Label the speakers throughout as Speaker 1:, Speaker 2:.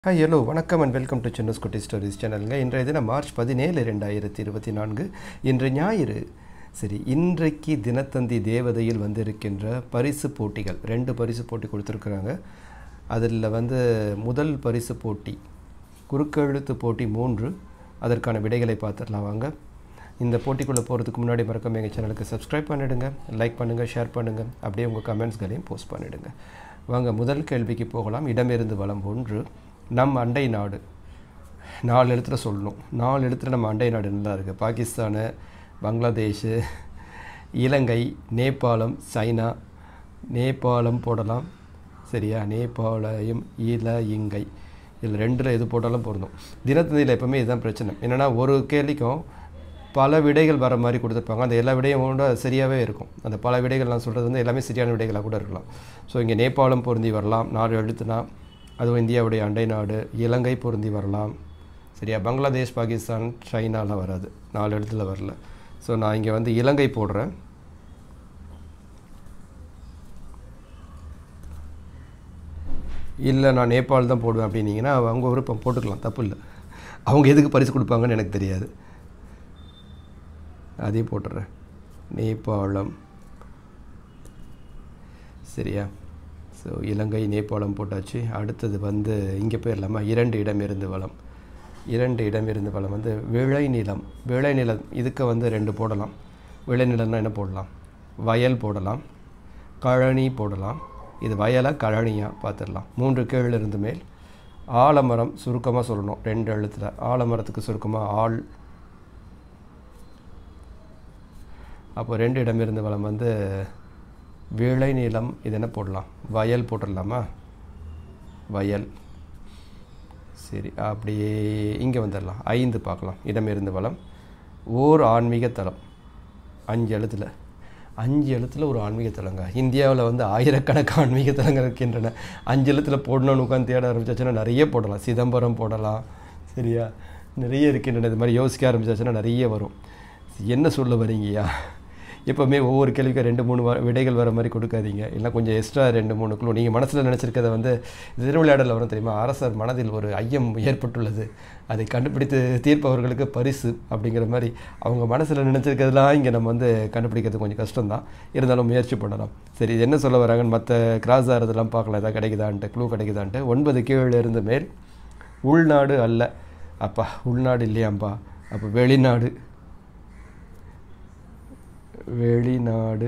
Speaker 1: Hi hello வணக்கம் and welcome to சின்னஸ் குட்டி ஸ்டோரிஸ் சேனலுங்க. இன்றைய தினம் மார்ச் 17, 2024 இன்று ஞாயிறு. சரி, இன்றைக்கு தினத்தந்தி தேவதையில் வந்திருக்கின்ற பரிசு போட்டிகள் 2 பரிசு போட்டி கொடுத்துருக்குறாங்க. அதில் முதல் பரிசு போட்டி குறுக்கெழுத்து போட்டி 3. அதற்கான விடைகளை பார்த்துடலாம் வாங்க. இந்த போட்டிக்குள்ளே போகிறதுக்கு முன்னாடி மறக்காம எங்கள் சேனலுக்கு சப்ஸ்கிரைப் பண்ணிவிடுங்க, லைக் பண்ணுங்கள், ஷேர் பண்ணுங்கள், அப்படியே உங்கள் கமெண்ட்ஸ்களையும் போஸ்ட் பண்ணிவிடுங்க. வாங்க முதல் கேள்விக்கு போகலாம். இடமிருந்து வலம் 1. நம் அண்டை நாடு 4 எழுத்தில் சொல்லணும். 4 எழுத்தில் நம்ம அண்டை நாடு நல்லா இருக்குது. பாகிஸ்தானு, பங்களாதேஷு, இலங்கை, நேபாளம், சைனா. நேபாளம் போடலாம், சரியா? நேபாளையும் இலங்கை இதில் 2ல் எது போட்டாலும் பொருந்தும். தினத்தந்தியில் எப்போவுமே இதுதான் பிரச்சனை. என்னென்னா ஒரு கேள்விக்கும் பல விடைகள் வர மாதிரி கொடுத்துருப்பாங்க. அந்த எல்லா விடையும் கூட சரியாகவே இருக்கும். அந்த பல விடைகள் நான் சொல்கிறது எல்லாமே சரியான விடைகளாக கூட இருக்கலாம். ஸோ இங்கே நேபாளம் பொருந்தி வரலாம் 4 எழுத்துனா. அதுவும் இந்தியாவுடைய அண்டை நாடு. இலங்கை பொருந்தி வரலாம், சரியா? பங்களாதேஷ், பாகிஸ்தான், சைனாலாம் வராது, 4 எழுத்தில் வரல. ஸோ நான் இங்கே இலங்கை போடுறேன். இல்லை நான் நேபாள் தான் போடுவேன் அப்படின்னீங்கன்னா அவங்க விருப்பம், போட்டுக்கலாம், தப்பு இல்லை. அவங்க எதுக்கு பரிசு கொடுப்பாங்கன்னு எனக்கு தெரியாது. அதையும் போட்டுடுறேன், நேபாளம், சரியா? ஸோ இலங்கை, நேபாளம் போட்டாச்சு. அடுத்தது இங்கே போயிடலாமா? 2 இடமிருந்து வளம். 2 இடமிருந்து வளம் விளைநிலம். விளைநிலம் இதுக்கு 2 போடலாம். விளைநிலம்னா என்ன போடலாம்? வயல் போடலாம், கழனி போடலாம். இது வயலாக கழனியா பார்த்துடலாம். 3 கீழிருந்து மேல். ஆலமரம் சுருக்கமாக சொல்லணும், 2 எழுத்தில். ஆலமரத்துக்கு சுருக்கமாக ஆள். அப்போ 2 இடமிருந்து வளம் விளைநிலம். இது என்ன போடலாம்? வயல் போட்டுடலாமா? வயல், சரி. அப்படியே இங்கே வந்துடலாம். 5 பார்க்கலாம். இடமிருந்து வளம். ஓர் ஆன்மீக தலம். 5 எழுத்தில். 5 எழுத்தில் ஒரு ஆன்மீக தலங்க. இந்தியாவில் ஆயிரக்கணக்கான ஆன்மீக தலங்கள் இருக்கின்றன. 5 எழுத்தில் போடணும்னு உட்காந்து தேட ஆரம்பிச்சாச்சுன்னா நிறைய போடலாம். சிதம்பரம் போடலாம், சரியா? நிறைய இருக்கின்றன. இது மாதிரி யோசிக்க ஆரம்பிச்சாச்சுன்னா நிறைய வரும். என்ன சொல்ல வரீங்கய்யா? எப்போவுமே ஒவ்வொரு கேள்விக்கும் 2-3 விடைகள் வர மாதிரி கொடுக்காதீங்க. இல்லை கொஞ்சம் எக்ஸ்ட்ரா 2-3 குழு நீங்கள் மனசில் நினச்சிருக்கிறத திருவிளையாடலில் வரும் தெரியுமா? அரசர் மனதில் ஒரு ஐயம் ஏற்பட்டுள்ளது, அதை கண்டுபிடித்து தீர்ப்பவர்களுக்கு பரிசு அப்படிங்கிற மாதிரி அவங்க மனசில் நினச்சிருக்கிறதுலாம் இங்கே நம்ம கண்டுபிடிக்கிறது கொஞ்சம் கஷ்டம்தான். இருந்தாலும் முயற்சி பண்ணலாம். சரி, இது என்ன சொல்ல வராங்கன்னு மற்ற கிராஸ் ஆகிறதெல்லாம் பார்க்கலாம், எதாவது கிடைக்குதான்ட்டு, க்ளூ கிடைக்குதான்ட்டு. 9 கீழிருந்து மேல். உள்நாடு அல்ல. அப்பா, உள்நாடு இல்லையாம்பா, அப்போ வெளிநாடு. வெளிநாடு,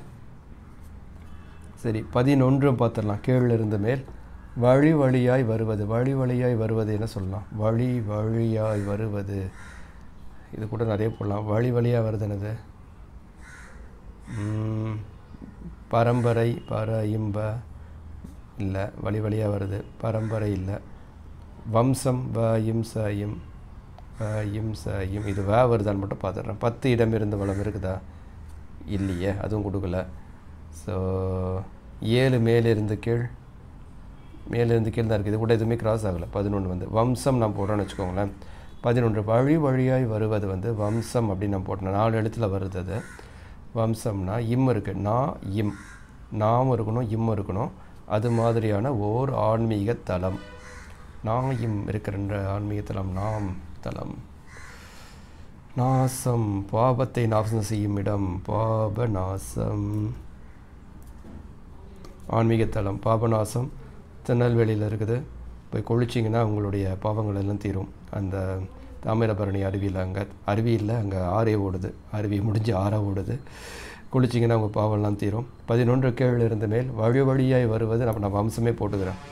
Speaker 1: சரி. 11 பார்த்துடலாம். கீழிருந்து மேல். வழி வழியாய் வருவது. வழி வழியாய் வருவது என்ன சொல்லலாம்? வழி வழியாய் வருவது, இது கூட நிறைய போடலாம். வழி வழியாக வருது என்னது? பரம்பரை, இம்ப இல்லை. வழி வழியாக வருது, பரம்பரை இல்லை. வம்சம், இம்சையும், இம்சையும், இது வருதான்னு மட்டும் பார்த்துடுறேன். 10 இடமிருந்து வளம் இருக்குதா? இல்லையே, அதுவும் கொடுக்கல. ஸோ 7 மேலிருந்து கீழ். மேலிருந்து கீழ் தான் இருக்குது. இது கூட எதுவுமே கிராஸ் ஆகலை. 11 வம்சம் நான் போடுறேன்னு வச்சுக்கோங்களேன். 11 வழி வழியாய் வருவது வம்சம் அப்படின்னு நான் போட்டேன். 4 எழுத்தில் வருது அது. வம்சம்னா இம் இருக்குது. இம், நாம் இருக்கணும், இம் இருக்கணும். அது மாதிரியான ஓர் ஆன்மீக தலம். இம் இருக்கிற ஆன்மீக தலம், நாம் தலம். நாசம், பாபத்தை நாசம் செய்யும் இடம். பாபநாசம், ஆன்மீகத்தலம். பாபநாசம் திருநெல்வேலியில் இருக்குது. போய் குளிச்சிங்கன்னா உங்களுடைய பாவங்கள் எல்லாம் தீரும். அந்த தாமிரபரணி அருவியில், அங்கே அருவியில் அங்கே ஆறே ஓடுது. அருவி முடிஞ்சு ஆறாக ஓடுது. குளிச்சிங்கன்னா உங்கள் பாவம்லாம் தீரும். 11 கீழிருந்து மேல். வழி வழியாய் வருவது நான் வம்சமே போட்டுக்கிறேன்.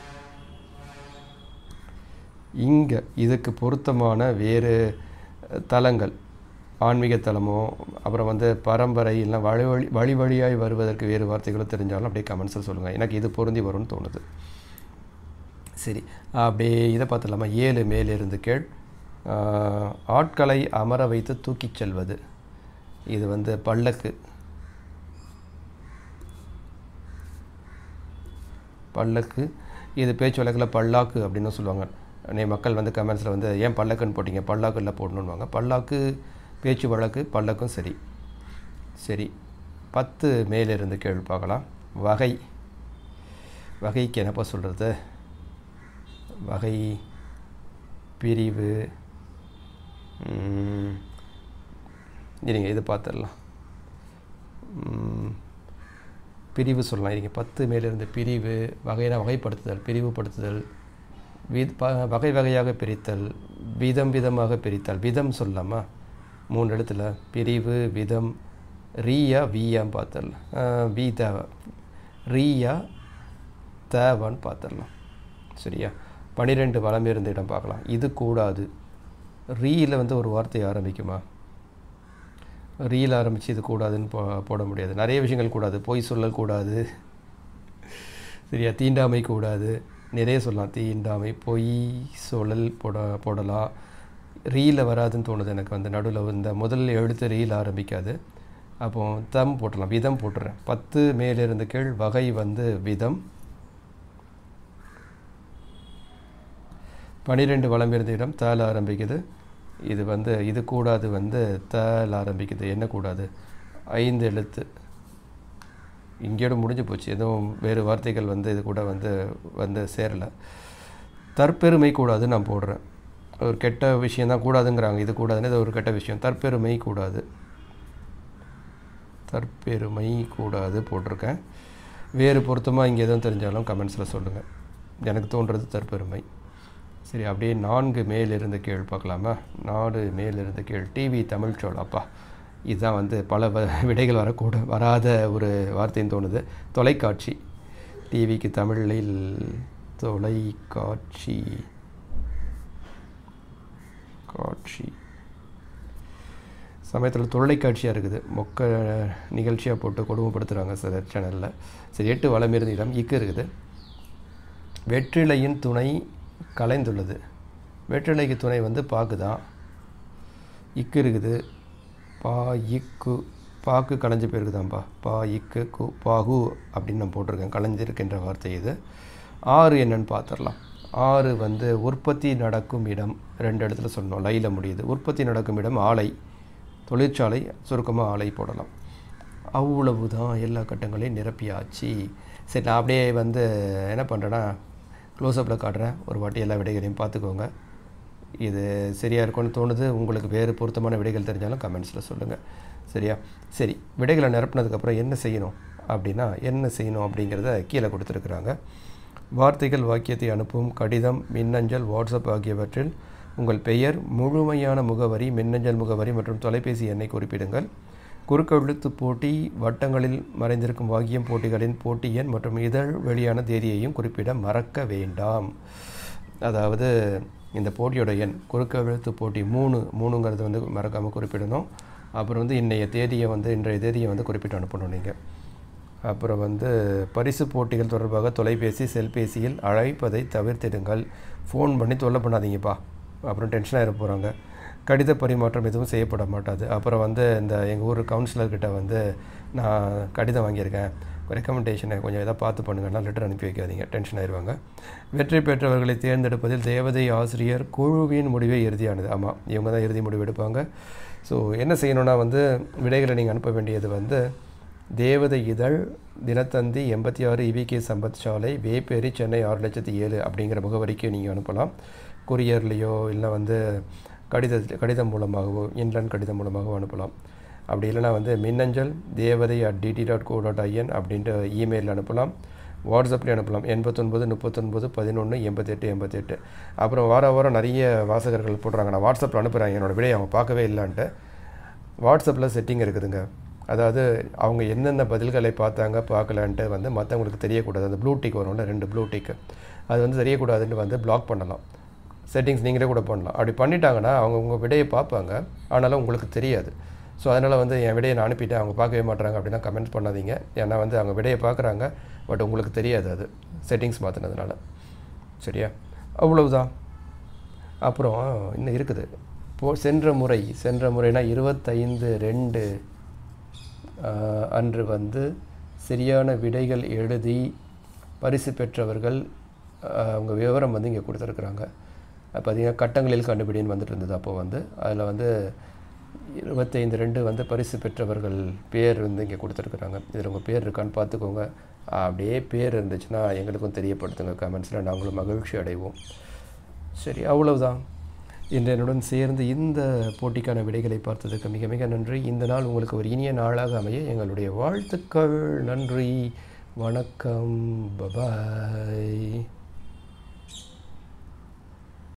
Speaker 1: இங்கே இதுக்கு பொருத்தமான வேறு தலங்கள், ஆன்மீக தலமோ அப்புறம் பரம்பரை இல்லை வழி வழியாய் வருவதற்கு வேறு வார்த்தைகளும் தெரிஞ்சாலும் அப்படியே கமெண்ட்ஸில் சொல்லுங்கள். எனக்கு இது பொருந்தி வரும்னு தோணுது. சரி, அப்படியே இதை பார்த்துடலாமா? 7 மேலிருந்து கீழ். ஆட்களை அமர வைத்து தூக்கிச் செல்வது. இது பல்லக்கு. பல்லக்கு, இது பேச்சு வழக்கில் பல்லாக்கு அப்படின்னு சொல்லுவாங்க. மக்கள் கமெண்ட்ஸில் ஏன் பல்லக்குன்னு போட்டிங்க, பல்லாக்கு இல்லை போடணுன்னுவாங்க. பல்லாக்கு பேச்சு வழக்கு, பல்லக்கும் சரி. சரி, 10 மேலிருந்து கீழ் பார்க்கலாம். வகை. வகைக்கு என்னப்பா சொல்கிறது? வகை பிரிவு, இருங்க இது பார்த்துடலாம். பிரிவு சொல்லலாம். இருங்க 10 மேலிருந்து பிரிவு, வகையான வகைப்படுத்துதல், பிரிவுபடுத்துதல், வகை வகையாக பிரித்தல், விதம் விதமாக பிரித்தல். விதம் சொல்லலாமா? 3 இடத்துல பிரிவு, விதம், ரீயா வீயான்னு பார்த்துடலாம். வீ தேவை, ரீயா தேவான்னு பார்த்துடலாம். சரியா? 12 வலம் இருந்த இடம் பார்க்கலாம். இது கூடாது. ரீயில் வந்து ஒரு வார்த்தை ஆரம்பிக்குமா? ரீல் ஆரம்பித்து இது கூடாதுன்னு போட முடியாது. நிறைய விஷயங்கள் கூடாது. பொய் சொல்லல் கூடாது. சரியா? தீண்டாமை கூடாது. நிறைய சொல்லலாம். தீண்டாமை, பொய் சொல்லல் போடலாம். ரீயில் வராதுன்னு தோணுது எனக்கு. வந்து நடுவில் இந்த முதல் எழுத்து ரீல் ஆரம்பிக்காது. அப்போது தம் போட்டலாம். விதம் போட்டுறேன். 10 மேலிருந்து கீழ், வகை வந்து விதம். 12 வலம் இருந்த இடம் தால் ஆரம்பிக்குது. இது வந்து இது கூடாது வந்து தால் ஆரம்பிக்குது. என்ன கூடாது? 5 எழுத்து. இங்கேயோட முடிஞ்சு போச்சு. எதுவும் வேறு வார்த்தைகள் வந்து இது கூட வந்து சேரலை. தற்பெருமை கூடாது நான் போடுறேன். ஒரு கெட்ட விஷயந்தான் கூடாதுங்கிறாங்க. இது கூடாதுன்னு இது ஒரு கெட்ட விஷயம். தற்பெருமை கூடாது. தற்பெருமை கூடாது போட்டிருக்கேன். வேறு பொருத்தமாக இங்கே எதுவும் தெரிஞ்சாலும் கமெண்ட்ஸில் சொல்லுங்கள். எனக்கு தோன்றது தற்பெருமை. சரி, அப்படியே 4 மேலிருந்து கீழ் பார்க்கலாமா? 4 மேலிருந்து கீழ், டிவி தமிழ் சோழ. அப்பா, இதுதான் வந்து பல விடைகள் வராத ஒரு வார்த்தைன்னு தோணுது. தொலைக்காட்சி. டிவிக்கு தமிழில் தொலைக்காட்சி. காட்சி சமயத்தில் தொலைக்காட்சியாக இருக்குது. மொக்க நிகழ்ச்சியாக போட்டு கொடுமைப்படுத்துகிறாங்க சில சேனலில். சரி, 8 வலம் இருந்த இடம் இக்கு இருக்குது. வெற்றிலையின் துணை கலைந்துள்ளது. வெற்றிலைக்கு துணை வந்து பாக்கு தான். இக்கு இருக்குது. பா இக்கு, பாக்கு கலைஞ்சு போயிருக்குதாம்பா. பா இக்கு கு பாகு அப்படின்னு நான் போட்டிருக்கேன். கலைஞ்சிருக்கின்ற வார்த்தை இது. 6 என்னன்னு பார்த்துடலாம். 6 வந்து உற்பத்தி நடக்கும் இடம். 2 இடத்துல சொன்னோம். லையில் முடியுது. உற்பத்தி நடக்கும் இடம் ஆலை, தொழிற்சாலை. சுருக்கமாக ஆலை போடலாம். அவ்வளவுதான். எல்லா கட்டங்களையும் நிரப்பியாச்சு. சரி, நான் அப்படியே வந்து என்ன பண்ணுறேன்னா க்ளோஸ்அப்பில் காட்டுறேன். ஒரு வாட்டி எல்லா விடைகளையும் பார்த்துக்கோங்க. இது சரியாக இருக்கும்னு தோணுது. உங்களுக்கு வேறு பொருத்தமான விடைகள் தெரிஞ்சாலும் கமெண்ட்ஸில் சொல்லுங்கள். சரியா? சரி, விடைகளை நிரப்பினதுக்கப்புறம் என்ன செய்யணும் அப்படிங்கிறத கீழே கொடுத்துருக்குறாங்க. வார்த்தைகள் வாக்கியத்தை அனுப்பும் கடிதம், மின்னஞ்சல், வாட்ஸ்அப் ஆகியவற்றில் உங்கள் பெயர், முழுமையான முகவரி, மின்னஞ்சல் முகவரி மற்றும் தொலைபேசி எண்ணை குறிப்பிடுங்கள். குறுக்கெழுத்து போட்டி, வட்டங்களில் மறைந்திருக்கும் வாக்கியம் போட்டிகளின் போட்டி எண் மற்றும் இதழ் வெளியான தேதியையும் குறிப்பிட மறக்க வேண்டாம். அதாவது இந்த போட்டியோட எண், குறுக்கெழுத்து போட்டி 3ங்கிறது வந்து மறக்காமல் குறிப்பிடணும். அப்புறம் வந்து இன்றைய தேதியை வந்து குறிப்பிட்டு அனுப்பணும் நீங்கள். அப்புறம் வந்து பரிசு போட்டிகள் தொடர்பாக தொலைபேசி, செல்பேசியில் அழைப்பதை தவிர்த்திடுங்கள். ஃபோன் பண்ணி தொல்லை பண்ணாதீங்கப்பா, அப்புறம் டென்ஷனாக இருக்க போகிறாங்க. கடித பரிமாற்றம் எதுவும் செய்யப்பட மாட்டாது. அப்புறம் வந்து இந்த எங்கள் ஊர் கவுன்சிலர்கிட்ட வந்து நான் கடிதம் வாங்கியிருக்கேன், ரெக்கமெண்டேஷனை கொஞ்சம் எதாவது பார்த்து பண்ணுங்கன்னா லெட்டர் அனுப்பி வைக்காதீங்க, டென்ஷன் ஆயிடுவாங்க. வெற்றி பெற்றவர்களை தேர்ந்தெடுப்பதில் தேவதை ஆசிரியர் குழுவின் முடிவே இறுதியானது. ஆமாம், இவங்க தான் இறுதி முடிவு எடுப்பாங்க. ஸோ என்ன செய்யணுன்னா வந்து விடைகளை நீங்கள் அனுப்ப வேண்டியது வந்து தேவதை இதழ், தினத்தந்தி 86 இவிகே சம்பத் சாலை, வேப்பேரி, சென்னை 6,07,000 அப்படிங்கிற முகவரிக்கு நீங்கள் அனுப்பலாம். கொரியர்லேயோ இல்லை வந்து கடிதம் மூலமாகவோ, இன்லைன் கடிதம் மூலமாகவோ அனுப்பலாம். அப்படி இல்லைனா வந்து மின்னஞ்சல் devadai@dt.co.in அப்படின்ட்டு இமெயிலில் அனுப்பலாம். வாட்ஸ்அப்லேயும் அனுப்பலாம். 89 39 11 88 88. அப்புறம் வாரம் நிறைய வாசகர்கள் போடுறாங்க, நான் வாட்ஸ்அப்பில் அனுப்புகிறேன் என்னோடய விடையை அவங்க பார்க்கவே இல்லைன்ட்டு. வாட்ஸ்அப்பில் செட்டிங் இருக்குதுங்க. அதாவது அவங்க என்னென்ன பதில்களை பார்க்கலான்ட்டு வந்து மற்றவங்களுக்கு தெரியக்கூடாது. அந்த ப்ளூ டிக் வரும்ல, 2 ப்ளூ டிக்கு, அது வந்து தெரியக்கூடாதுன்னு வந்து பிளாக் பண்ணலாம். செட்டிங்ஸ் நீங்களே கூட பண்ணலாம். அப்படி பண்ணிட்டாங்கன்னா அவங்க உங்கள் விடையை பார்ப்பாங்க, ஆனாலும் உங்களுக்கு தெரியாது. ஸோ அதனால் வந்து என் விடையை நான் அனுப்பிட்டேன், அவங்க பார்க்கவே மாட்டுறாங்க அப்படின்னா கமெண்ட்ஸ் பண்ணாதீங்க. ஏன்னா வந்து அவங்க விடையை பார்க்குறாங்க, பட் உங்களுக்கு தெரியாது, அது செட்டிங்ஸ் மாற்றினதுனால. சரியா? அவ்வளவுதான். அப்புறம் இன்னும் இருக்குது. சென்ற முறைனா 25/2 அன்று வந்து சரியான விடைகள் எழுதி பரிசு பெற்றவர்கள் அவங்க விவரம் வந்து இங்கே கொடுத்துருக்குறாங்க. பார்த்திங்கன்னா கட்டங்களில் கண்டுபிடின்னு வந்துட்டு இருந்தது. அப்போது வந்து அதில் வந்து 25/2 வந்து பரிசு பெற்றவர்கள் பேர் வந்து இங்கே கொடுத்துருக்குறாங்க. இதில் உங்கள் பேர் இருக்கான்னு பார்த்துக்கோங்க. அப்படியே பேர் இருந்துச்சுன்னா எங்களுக்கும் தெரியப்படுத்துங்க கமெண்ட்ஸில், நாங்களும் மகிழ்ச்சி அடைவோம். சரி, அவ்வளவுதான். இன்று என்னுடன் சேர்ந்து இந்த போட்டிக்கான விடைகளை பார்த்ததுக்கு மிக மிக நன்றி. இந்த நாள் உங்களுக்கு ஒரு இனிய நாளாக அமைய எங்களுடைய வாழ்த்துக்கள். நன்றி, வணக்கம், பபாய்.